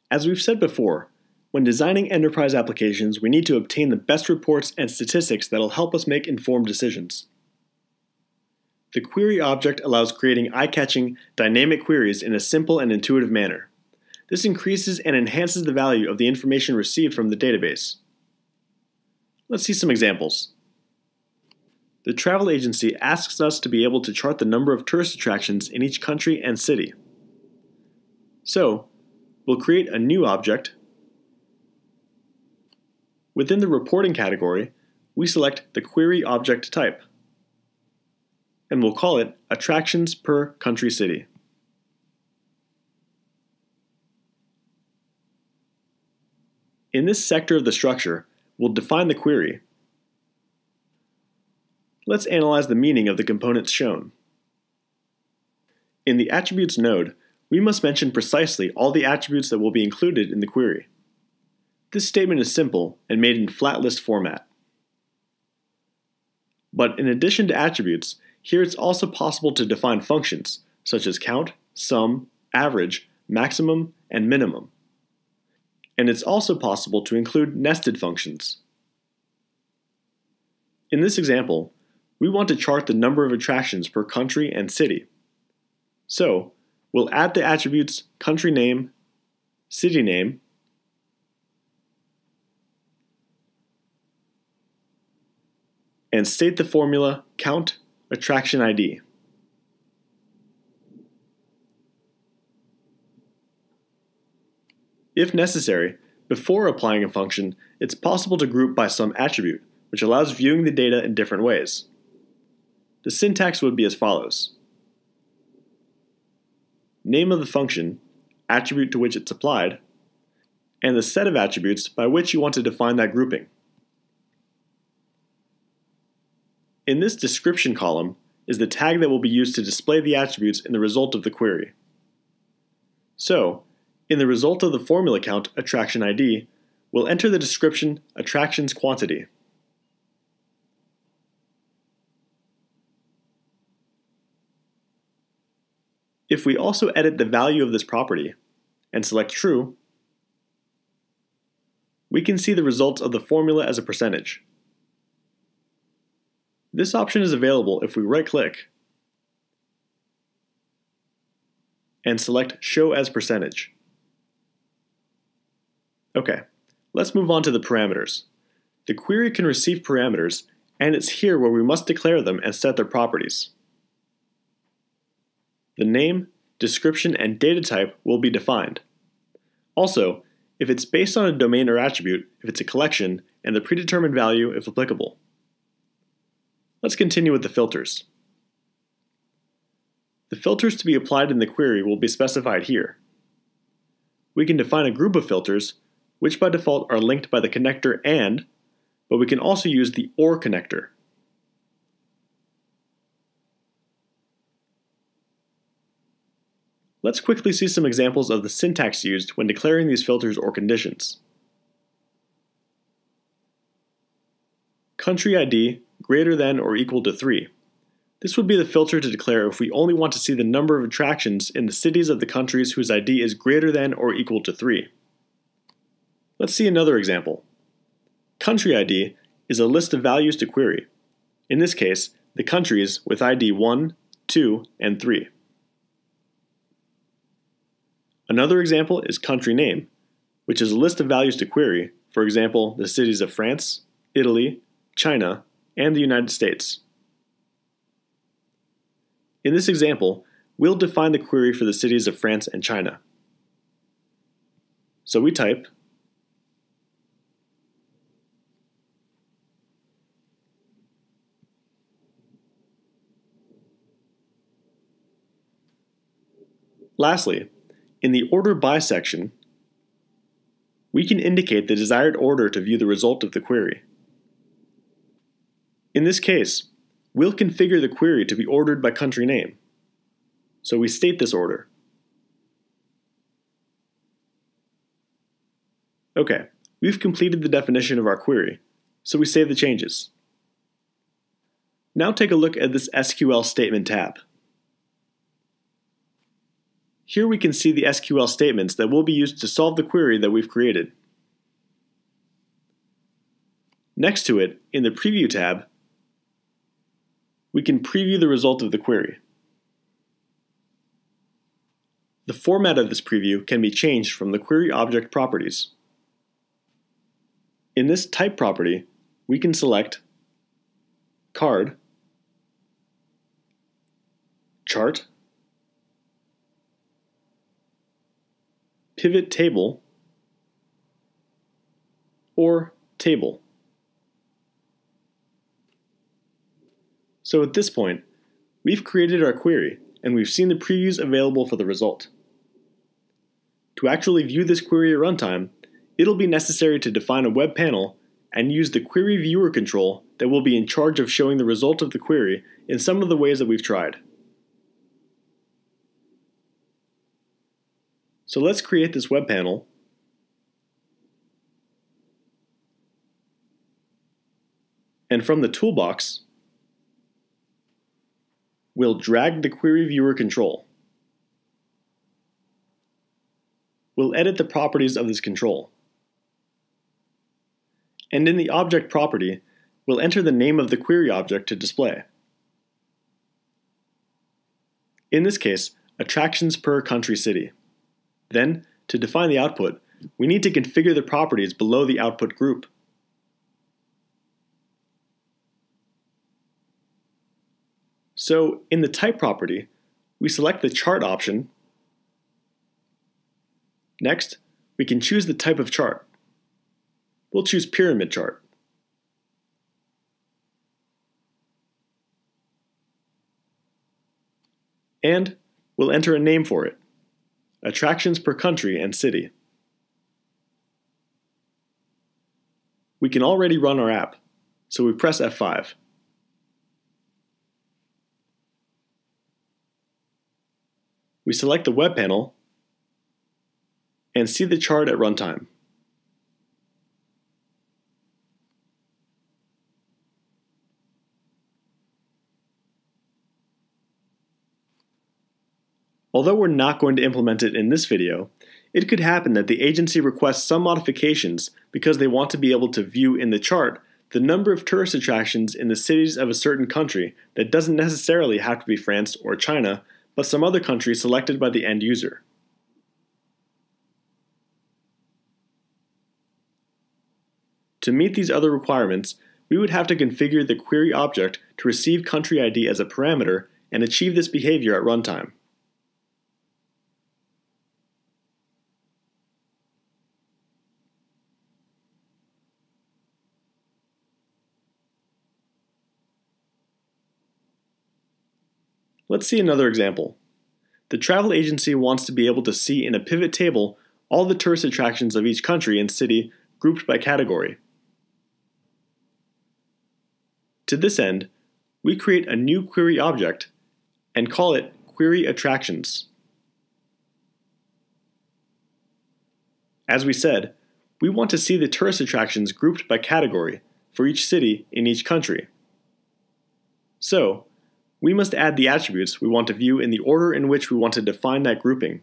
As we've said before, when designing enterprise applications, we need to obtain the best reports and statistics that will help us make informed decisions. The query object allows creating eye-catching, dynamic queries in a simple and intuitive manner. This increases and enhances the value of the information received from the database. Let's see some examples. The travel agency asks us to be able to chart the number of tourist attractions in each country and city. So, we'll create a new object. Within the reporting category, we select the query object type, and we'll call it attractions per country city. In this sector of the structure, we'll define the query. Let's analyze the meaning of the components shown. In the attributes node, we must mention precisely all the attributes that will be included in the query. This statement is simple and made in flat list format. But in addition to attributes, here it's also possible to define functions, such as count, sum, average, maximum, and minimum. And it's also possible to include nested functions. In this example, we want to chart the number of attractions per country and city. So, we'll add the attributes country name, city name, and state the formula count attraction ID. If necessary, before applying a function, it's possible to group by some attribute, which allows viewing the data in different ways. The syntax would be as follows. Name of the function, attribute to which it's applied, and the set of attributes by which you want to define that grouping. In this description column is the tag that will be used to display the attributes in the result of the query. So, in the result of the formula count attraction ID, we'll enter the description attractions quantity. If we also edit the value of this property and select true, we can see the results of the formula as a percentage. This option is available if we right-click and select Show as Percentage. Okay, let's move on to the parameters. The query can receive parameters, and it's here where we must declare them and set their properties. The name, description, and data type will be defined. Also, if it's based on a domain or attribute, if it's a collection, and the predetermined value if applicable. Let's continue with the filters. The filters to be applied in the query will be specified here. We can define a group of filters, which by default are linked by the connector AND, but we can also use the OR connector. Let's quickly see some examples of the syntax used when declaring these filters or conditions. Country ID greater than or equal to 3. This would be the filter to declare if we only want to see the number of attractions in the cities of the countries whose ID is greater than or equal to 3. Let's see another example. Country ID is a list of values to query. In this case, the countries with ID 1, 2, and 3. Another example is country name, which is a list of values to query, for example, the cities of France, Italy, China, and the United States. In this example, we'll define the query for the cities of France and China. So we type Lastly, in the Order By section, we can indicate the desired order to view the result of the query. In this case, we'll configure the query to be ordered by country name. So we state this order. Okay, we've completed the definition of our query, so we save the changes. Now take a look at this SQL statement tab. Here we can see the SQL statements that will be used to solve the query that we've created. Next to it, in the Preview tab, we can preview the result of the query. The format of this preview can be changed from the query object properties. In this type property, we can select card, chart, pivot table, or table. So at this point, we've created our query and we've seen the previews available for the result. To actually view this query at runtime, it'll be necessary to define a web panel and use the query viewer control that will be in charge of showing the result of the query in some of the ways that we've tried. So let's create this web panel. And from the toolbox, we'll drag the query viewer control. We'll edit the properties of this control. And in the object property, we'll enter the name of the query object to display. In this case, attractions per country city. Then, to define the output, we need to configure the properties below the output group. So, in the type property, we select the chart option. Next, we can choose the type of chart. We'll choose pyramid chart. And we'll enter a name for it, attractions per country and city. We can already run our app, so we press F5. We select the web panel and see the chart at runtime. Although we're not going to implement it in this video, it could happen that the agency requests some modifications because they want to be able to view in the chart the number of tourist attractions in the cities of a certain country that doesn't necessarily have to be France or China, but some other country selected by the end user. To meet these other requirements, we would have to configure the query object to receive country ID as a parameter and achieve this behavior at runtime. Let's see another example. The travel agency wants to be able to see in a pivot table all the tourist attractions of each country and city grouped by category. To this end, we create a new query object and call it Query Attractions. As we said, we want to see the tourist attractions grouped by category for each city in each country. So, we must add the attributes we want to view in the order in which we want to define that grouping.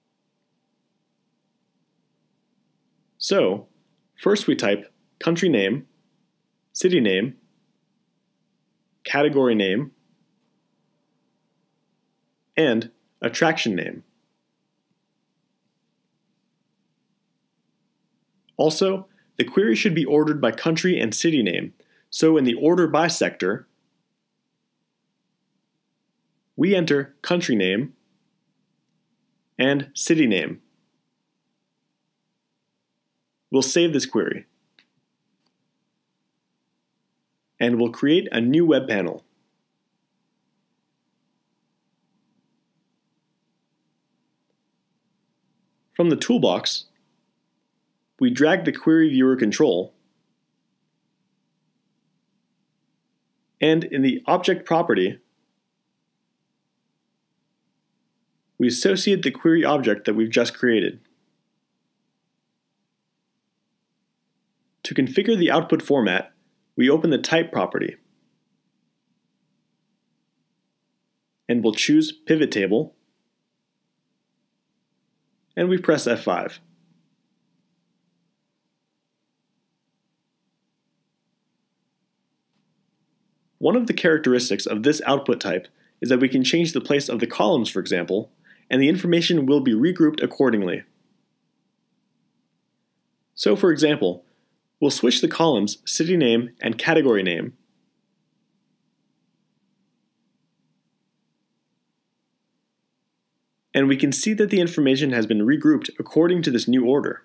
So, first we type country name, city name, category name, and attraction name. Also, the query should be ordered by country and city name, so in the order by sector, we enter country name and city name. We'll save this query. And we'll create a new web panel. From the toolbox, we drag the query viewer control, and in the object property, we associate the query object that we've just created. To configure the output format, we open the type property, and we'll choose pivot table, and we press F5. One of the characteristics of this output type is that we can change the place of the columns, for example, and the information will be regrouped accordingly. So for example, we'll switch the columns city name and category name. And we can see that the information has been regrouped according to this new order.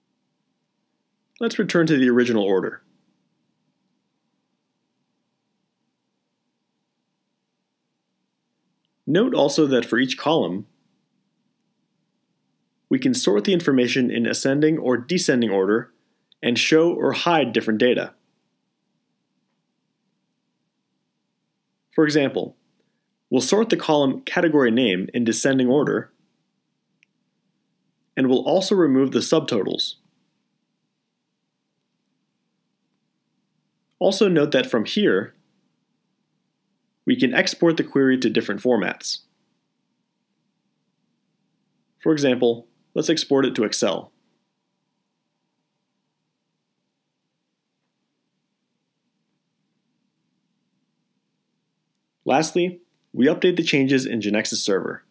Let's return to the original order. Note also that for each column, we can sort the information in ascending or descending order and show or hide different data. For example, we'll sort the column category name in descending order, and we'll also remove the subtotals. Also note that from here, we can export the query to different formats. For example, let's export it to Excel. Lastly, we update the changes in GeneXus server.